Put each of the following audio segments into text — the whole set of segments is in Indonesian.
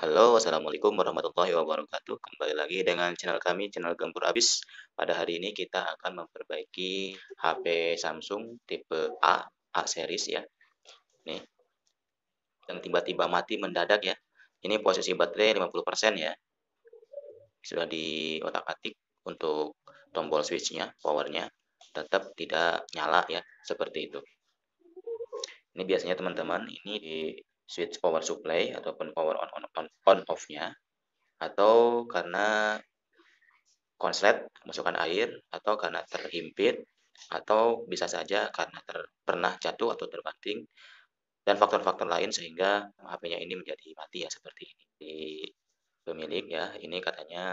Halo, assalamualaikum warahmatullahi wabarakatuh. Kembali lagi dengan channel kami, channel Gempur Abis. Pada hari ini kita akan memperbaiki HP Samsung tipe A series ya. Nih, yang tiba-tiba mati mendadak ya. Ini posisi baterai 50% ya. Sudah di otak-atik untuk tombol switchnya, powernya tetap tidak nyala ya, seperti itu. Ini biasanya teman-teman ini di switch power supply ataupun power on off-nya, atau karena konslet masukkan air, atau karena terhimpit, atau bisa saja karena pernah jatuh atau terbanting, dan faktor-faktor lain sehingga HP-nya ini menjadi mati ya, seperti ini. Di pemilik ya, ini katanya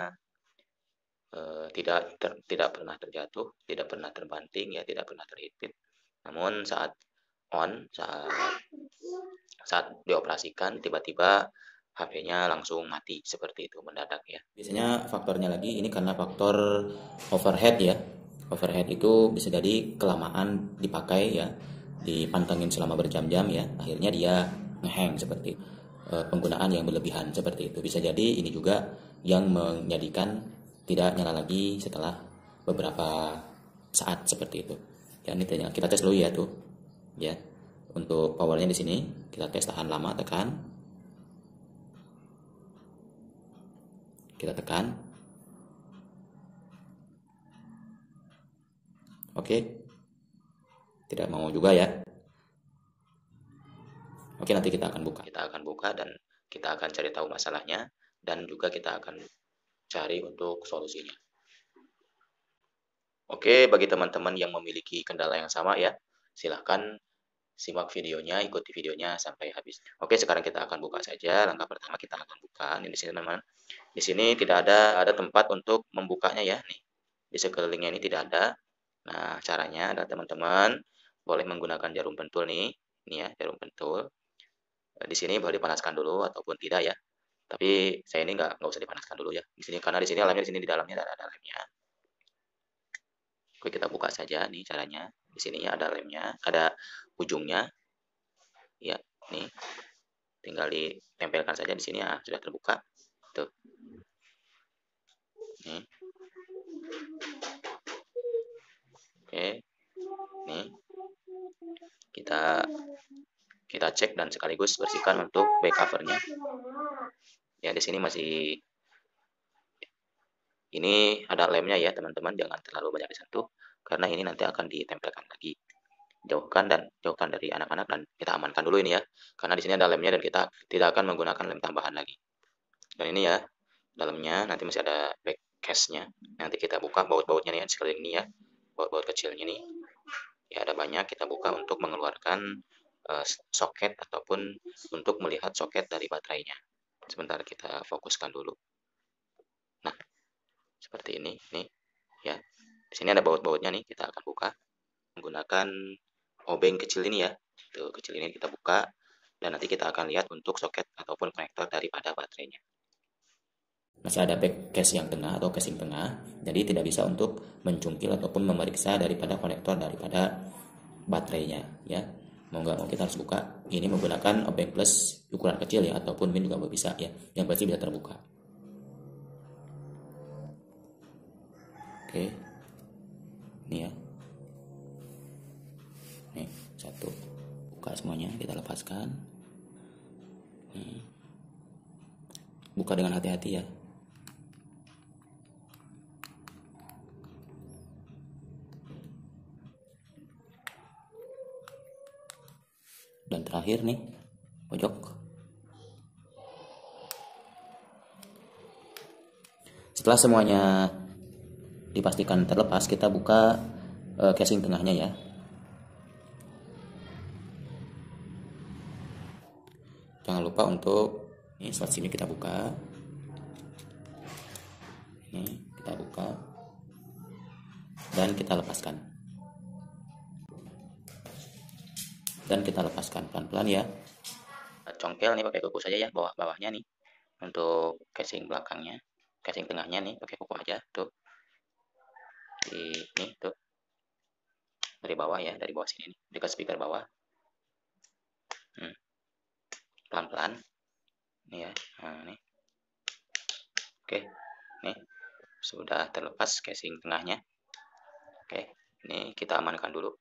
tidak pernah terjatuh, tidak pernah terbanting ya, tidak pernah terhimpit. Namun saat saat saat dioperasikan tiba-tiba HP-nya langsung mati seperti itu mendadak ya. Biasanya faktornya lagi ini karena faktor overhead ya. Overhead itu bisa jadi kelamaan dipakai ya, dipantengin selama berjam-jam ya, akhirnya dia ngehang seperti itu. Penggunaan yang berlebihan seperti itu. Bisa jadi ini juga yang menjadikan tidak nyala lagi setelah beberapa saat seperti itu. Ya, ini kita tes dulu ya tuh. Ya. Untuk powernya di sini kita tes, tahan lama, tekan. Kita tekan. Oke. Tidak mau juga ya. Oke, nanti kita akan buka. Kita akan buka dan kita akan cari tahu masalahnya, dan juga kita akan cari untuk solusinya. Oke, bagi teman-teman yang memiliki kendala yang sama ya, silahkan simak videonya, ikuti videonya sampai habis. Oke, sekarang kita akan buka saja. Langkah pertama kita akan buka. Ini di sini teman-teman. Di sini tidak ada tempat untuk membukanya ya. Nih, di sekelilingnya ini tidak ada. Nah, caranya adalah teman-teman boleh menggunakan jarum pentul nih. Ini ya, jarum pentul. Di sini boleh dipanaskan dulu ataupun tidak ya. Tapi saya ini nggak usah dipanaskan dulu ya. Di sini karena di sini lemnya, di sini di dalamnya ada lemnya. Oke, kita buka saja nih caranya. Di sini ada lemnya, ada ujungnya. Ya, nih. Tinggal ditempelkan saja di sini ya, sudah terbuka. Tuh. Nih. Oke. Nih. Kita cek dan sekaligus bersihkan untuk back covernya. Ya, di sini masih ini ada lemnya ya, teman-teman. Jangan terlalu banyak disentuh karena ini nanti akan ditempelkan lagi. Jauhkan dari anak-anak dan kita amankan dulu ini ya. Karena di sini ada lemnya dan kita tidak akan menggunakan lem tambahan lagi. Dan ini ya, dalamnya nanti masih ada back case-nya. Nanti kita buka baut-bautnya nih ya, sekeliling ini ya. Baut-baut kecilnya nih. Ya, ada banyak, kita buka untuk mengeluarkan soket ataupun untuk melihat soket dari baterainya. Sebentar kita fokuskan dulu. Nah, seperti ini nih ya. Di sini ada baut-bautnya nih, kita akan buka menggunakan obeng kecil ini ya. Tuh, kecil ini kita buka dan nanti kita akan lihat untuk soket ataupun konektor daripada baterainya. Masih ada back case yang tengah atau casing tengah, jadi tidak bisa untuk mencungkil ataupun memeriksa daripada konektor daripada baterainya ya. Mau nggak mau kita harus buka. Ini menggunakan obeng plus ukuran kecil ya, ataupun min juga bisa ya, yang pasti bisa terbuka. Oke, ini ya, nih satu, buka semuanya, kita lepaskan. Buka dengan hati-hati ya. Dan terakhir nih, pojok. Setelah semuanya dipastikan terlepas, kita buka casing tengahnya ya. Jangan lupa untuk ini slot SIM kita buka. Ini kita buka dan kita lepaskan. Dan kita lepaskan pelan-pelan ya. Congkel nih pakai kuku saja ya, bawahnya nih. Untuk casing belakangnya, casing tengahnya nih pakai kuku aja tuh. Ini tuh. Dari bawah ya, dari bawah sini nih, dekat speaker bawah. Pelan-pelan. Ini ya. Nah, ini. Oke. Nih, sudah terlepas casing tengahnya. Oke, ini kita amankan dulu.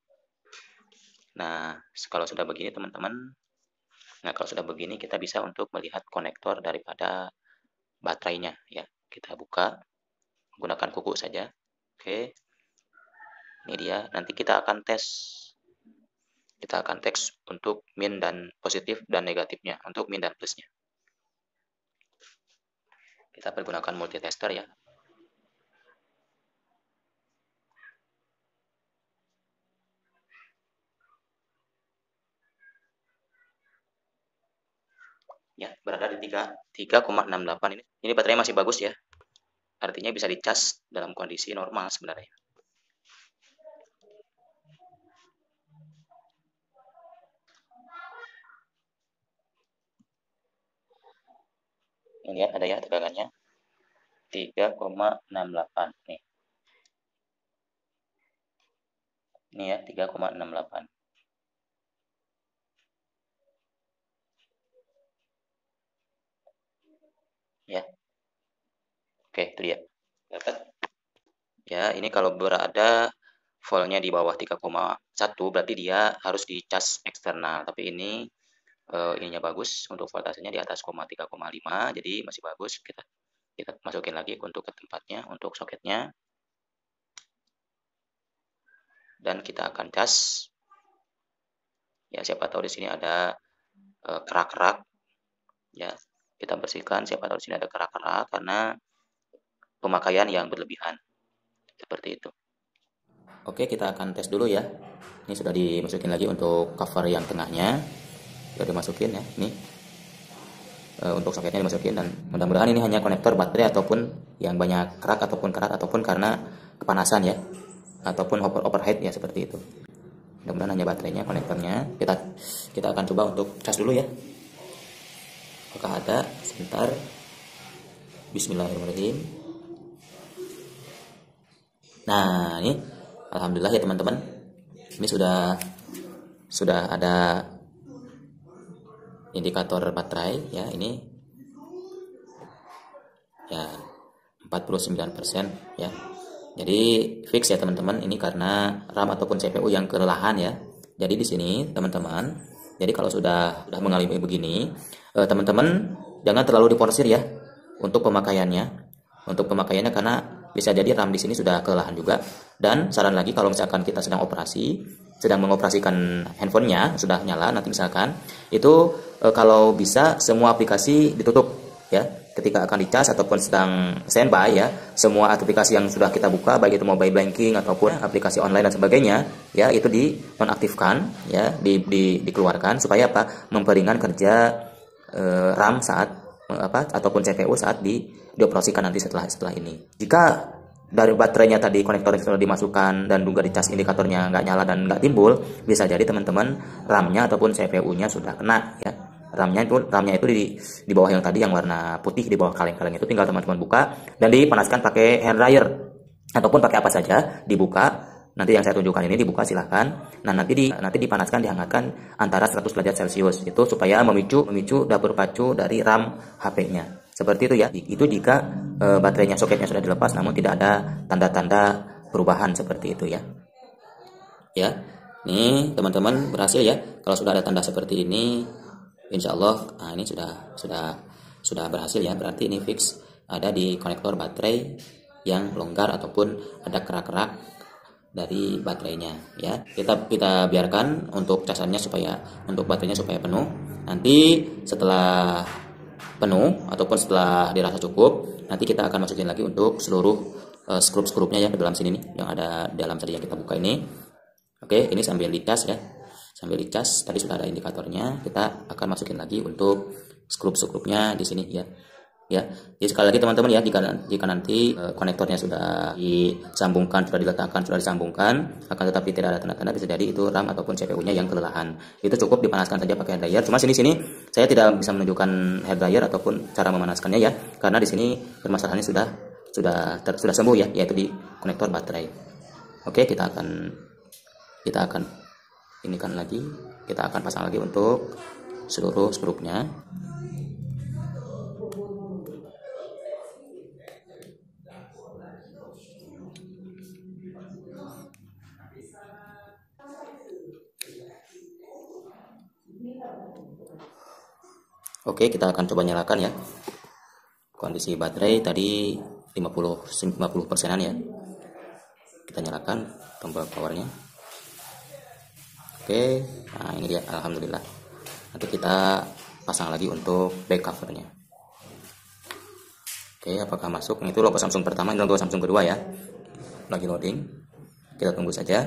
Nah, kalau sudah begini teman-teman, kalau sudah begini kita bisa untuk melihat konektor daripada baterainya ya. Kita buka menggunakan kuku saja. Oke. Ini dia. Nanti kita akan tes. Kita akan tes untuk min dan positif dan negatifnya, untuk min dan plusnya. Kita pergunakan multitester ya. Ya, berada di 3,68 ini. Ini baterainya masih bagus ya. Artinya bisa dicas dalam kondisi normal sebenarnya. Ini lihat ada ya tegangannya. 3,68 nih. Ini ya 3,68. Ya. Oke, itu dia. Dapat. Ya, ini kalau berada voltnya di bawah 3,1 berarti dia harus dicas eksternal. Tapi ini ininya bagus untuk voltasenya di atas 3,5, jadi masih bagus. Kita masukin lagi untuk ke tempatnya, untuk soketnya. Dan kita akan cas. Ya, siapa tahu di sini ada kerak-kerak. Ya, kita bersihkan. Siapa tahu di sini ada kerak-kerak karena pemakaian yang berlebihan. Seperti itu. Oke, kita akan tes dulu ya. Ini sudah dimasukin lagi untuk cover yang tengahnya. Sudah dimasukin ya. Ini untuk soketnya dimasukin, dan mudah-mudahan ini hanya konektor baterai ataupun yang banyak kerak ataupun karat ataupun karena kepanasan ya, ataupun overhead ya, seperti itu. Mudah-mudahan hanya baterainya, konektornya. Kita akan coba untuk cas dulu ya. Apakah ada? Sebentar. Bismillahirrahmanirrahim. Nah, ini alhamdulillah ya teman-teman. Ini sudah ada indikator baterai ya, ini ya 49% ya. Jadi fix ya teman-teman, ini karena RAM ataupun CPU yang kelelahan ya. Jadi di sini teman-teman, jadi kalau sudah mengalami begini, teman-teman jangan terlalu diporsir ya untuk pemakaiannya. Untuk pemakaiannya karena bisa jadi RAM di sini sudah kelelahan juga. Dan saran lagi, kalau misalkan kita sedang mengoperasikan handphonenya sudah nyala, nanti misalkan itu kalau bisa semua aplikasi ditutup ya ketika akan dicas ataupun sedang standby ya. Semua aplikasi yang sudah kita buka, baik itu mobile banking ataupun aplikasi online dan sebagainya ya, itu dinonaktifkan ya, dikeluarkan supaya apa? Memperingan kerja RAM saat ataupun CPU saat dioperasikan nanti setelah ini. Jika dari baterainya tadi konektor yang sudah dimasukkan dan juga dicas indikatornya nggak nyala dan nggak timbul, bisa jadi teman-teman RAM-nya ataupun CPU-nya sudah kena ya. RAM-nya itu di bawah yang tadi yang warna putih, di bawah kaleng-kaleng itu tinggal teman-teman buka dan dipanaskan pakai hair dryer ataupun pakai apa saja, dibuka. Nanti yang saya tunjukkan ini dibuka silahkan. Nah, nanti dipanaskan, dihangatkan antara 100 derajat Celcius itu supaya memicu dapur pacu dari RAM HP-nya. Seperti itu ya. Itu jika baterainya, soketnya sudah dilepas namun tidak ada tanda-tanda perubahan seperti itu ya. Ya. Nih, teman-teman berhasil ya. Kalau sudah ada tanda seperti ini, insya Allah ini sudah berhasil ya. Berarti ini fix ada di konektor baterai yang longgar ataupun ada kerak-kerak dari baterainya ya. Kita biarkan untuk casannya untuk baterainya supaya penuh. Nanti setelah penuh ataupun setelah dirasa cukup, nanti kita akan masukin lagi untuk seluruh skrup-skrupnya ya ke dalam sini nih, yang ada dalam tadi yang kita buka ini. Oke, ini sambil dicas ya. Sambil dicas, tadi sudah ada indikatornya, kita akan masukin lagi untuk skrup-skrupnya di sini ya. Ya, jadi sekali lagi teman-teman ya, jika nanti konektornya sudah disambungkan, sudah disambungkan, akan tetapi tidak ada tanda-tanda, bisa jadi itu RAM ataupun CPU-nya yang kelelahan. Itu cukup dipanaskan saja pakai hair dryer. Cuma sini saya tidak bisa menunjukkan hair dryer ataupun cara memanaskannya ya, karena di sini permasalahannya sudah sembuh ya, yaitu di konektor baterai. Oke, kita akan inikan lagi, kita akan pasang lagi untuk seluruh skrupnya. Oke, kita akan coba nyalakan ya. Kondisi baterai tadi 50 persenan ya. Kita nyalakan tombol powernya. Oke, nah ini dia, alhamdulillah. Nanti kita pasang lagi untuk back covernya. Oke, apakah masuk? Itu logo Samsung pertama, ini logo Samsung kedua ya. Lagi loading. Kita tunggu saja.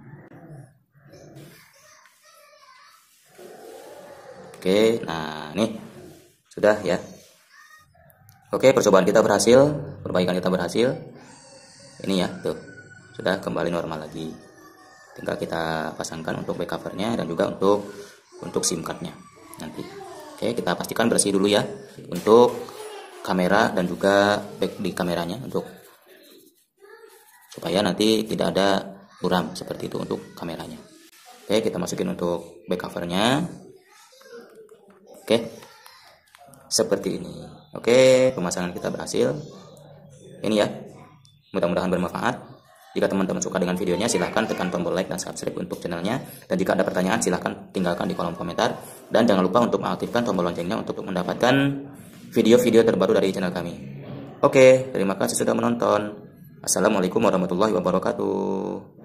Oke, nah nih sudah ya. Oke, percobaan kita berhasil, perbaikan kita berhasil. Ini ya, tuh sudah kembali normal lagi. Tinggal kita pasangkan untuk back covernya dan juga untuk SIM cardnya nanti. Oke, kita pastikan bersih dulu ya untuk kamera dan juga back di kameranya supaya nanti tidak ada buram seperti itu untuk kameranya. Oke, kita masukin untuk back covernya. Oke, seperti ini. Oke, pemasangan kita berhasil. Ini ya, mudah-mudahan bermanfaat. Jika teman-teman suka dengan videonya, silahkan tekan tombol like dan subscribe untuk channelnya. Dan jika ada pertanyaan, silahkan tinggalkan di kolom komentar. Dan jangan lupa untuk mengaktifkan tombol loncengnya untuk mendapatkan video-video terbaru dari channel kami. Oke, terima kasih sudah menonton. Assalamualaikum warahmatullahi wabarakatuh.